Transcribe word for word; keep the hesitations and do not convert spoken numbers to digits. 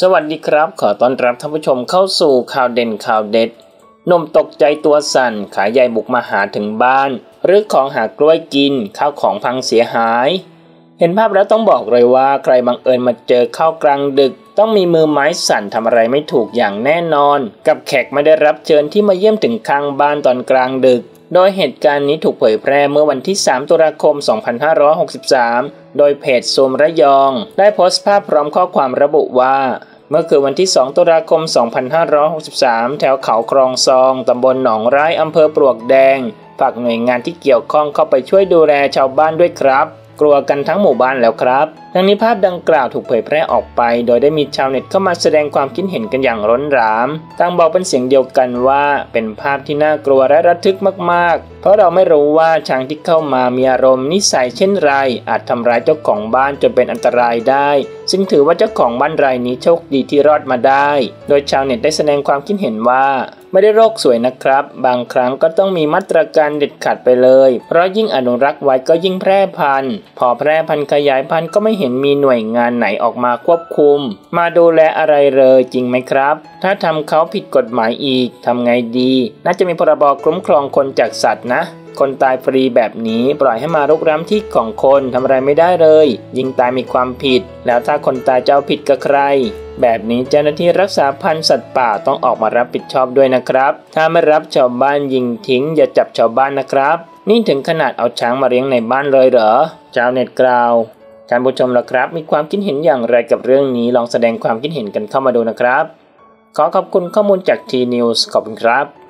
สวัสดีครับขอต้อนรับท่านผู้ชมเข้าสู่ข่าวเด่นข่าวเด็ดหนุ่มตกใจตัวสั่นขายใหญ่บุกมาหาถึงบ้านหรือของหากล้วยกินข้าวของพังเสียหายเห็นภาพแล้วต้องบอกเลยว่าใครบังเอิญมาเจอข้าวกลางดึกต้องมีมือไม้สั่นทำอะไรไม่ถูกอย่างแน่นอนกับแขกไม่ได้รับเชิญที่มาเยี่ยมถึงข้างบ้านตอนกลางดึกโดยเหตุการณ์นี้ถูกเผยแพร่เมื่อวันที่สามตุลาคมสองพันห้าร้อยหกสิบสามโดยเพจซูมระยองได้โพสต์ภาพพร้อมข้อความระบุว่าเมื่อคืนวันที่สองตุลาคมสองพันห้าร้อยหกสิบสามแถวเขาคลองซองตำบลหนองไร่อำเภอปลวกแดงฝากหน่วยงานที่เกี่ยวข้องเข้าไปช่วยดูแลชาวบ้านด้วยครับกลัวกันทั้งหมู่บ้านแล้วครับทั้งนี้ภาพดังกล่าวถูกเผยแพร่ออกไปโดยได้มีชาวเน็ตเข้ามาแสดงความคิดเห็นกันอย่างร้นหรามต่างบอกเป็นเสียงเดียวกันว่าเป็นภาพที่น่ากลัวและระทึกมากๆเพราะเราไม่รู้ว่าช้างที่เข้ามามีอารมณ์นิสัยเช่นไรอาจทำร้ายเจ้าของบ้านจนเป็นอันตรายได้ซึ่งถือว่าเจ้าของบ้านรายนี้โชคดีที่รอดมาได้โดยชาวเน็ตได้แสดงความคิดเห็นว่าไม่ได้โรคสวยนะครับบางครั้งก็ต้องมีมาตรการเด็ดขาดไปเลยเพราะยิ่งอนุรักษ์ไว้ก็ยิ่งแพร่พันธุ์พอแพร่พันธุ์ขยายพันธุ์ก็ไม่เห็นมีหน่วยงานไหนออกมาควบคุมมาดูแลอะไรเลยจริงไหมครับถ้าทำเขาผิดกฎหมายอีกทำไงดีน่าจะมีพรบคุ้มครองคนจากสัตว์นะคนตายฟรีแบบนี้ปล่อยให้มารุกล้ำที่ของคนทำอะไรไม่ได้เลยยิงตายมีความผิดแล้วถ้าคนตายจะเอาผิดกับใครแบบนี้เจ้าหน้าที่รักษาพันธุ์สัตว์ป่าต้องออกมารับผิดชอบด้วยนะครับถ้าไม่รับชาวบ้านยิงทิ้งอย่าจับชาวบ้านนะครับนี่ถึงขนาดเอาช้างมาเลี้ยงในบ้านเลยเหรอชาวเน็ตกล่าวท่านผู้ชมล่ะครับมีความคิดเห็นอย่างไรกับเรื่องนี้ลองแสดงความคิดเห็นกันเข้ามาดูนะครับขอขอบคุณข้อมูลจาก ที นิวส์ ขอบคุณครับ